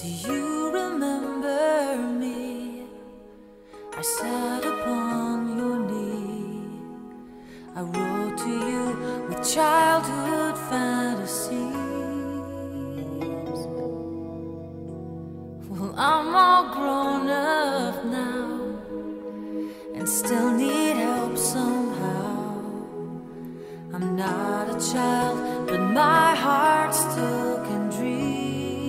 Do you remember me? I sat upon your knee. I wrote to you with childhood fantasies. Well, I'm all grown up now and still need help somehow. I'm not a child, but my heart still can dream.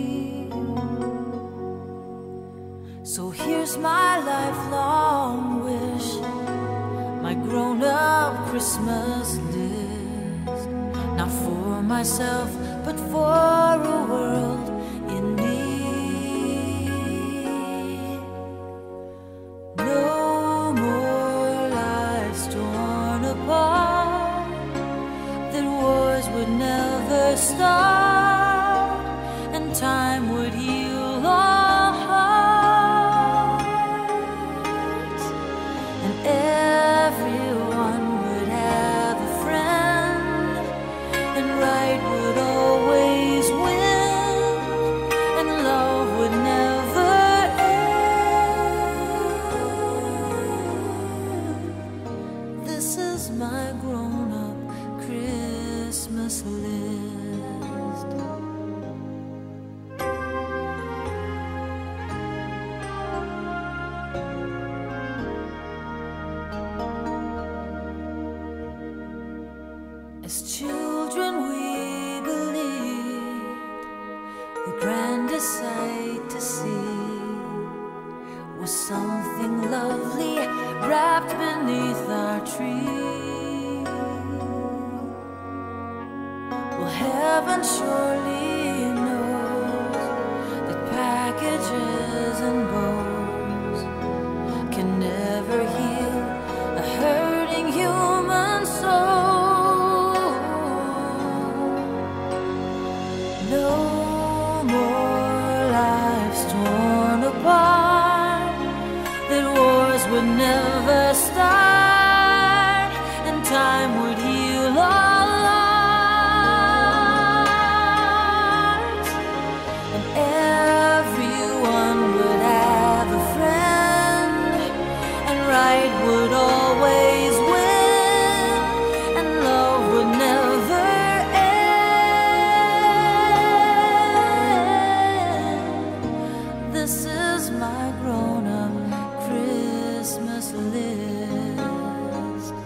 So here's my lifelong wish, my grown-up Christmas list. Not for myself, but for a world in need. No more lives torn apart, that wars would never start, and time would heal all hearts, and everyone would have a friend, and right would always win, and love would never end. This is my grown-up Christmas list. As children we believed the grandest sight to see was something lovely wrapped beneath our tree. Well, heaven surely knows that packages and bows can never heal a hurting human soul. No more lives torn apart, that wars would never start, and time would heal all hearts, and everyone would have a friend, and right would always win, and love would never end. This is my grown-up Christmas list.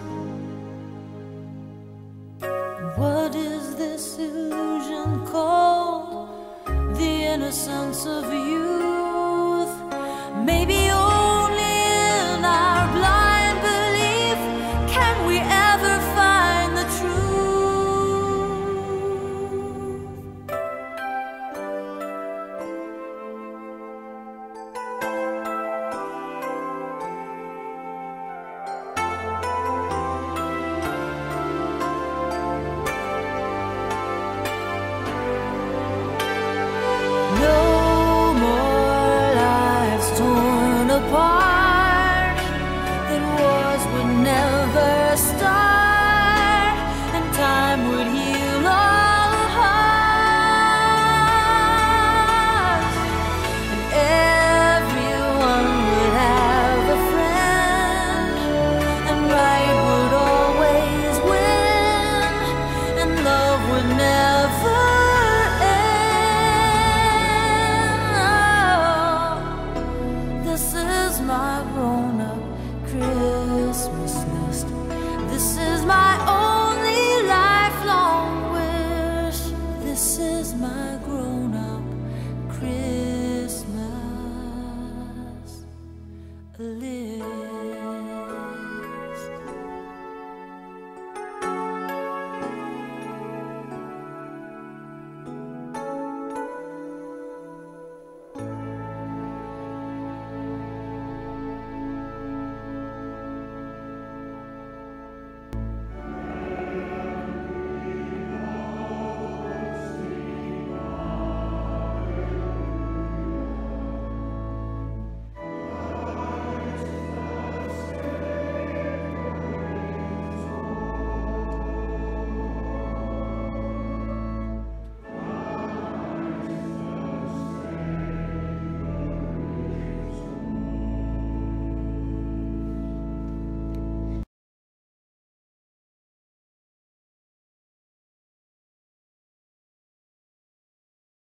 What is this illusion called? The innocence of youth. Maybe only in our blind belief can we ever find the truth. No more lives torn apart, that wars would never start, and time would heal all hearts, and everyone would have a friend, and right would always win, and love would never end. This is my grown-up Christmas list. This is my only lifelong wish. This is my grown-up Christmas list.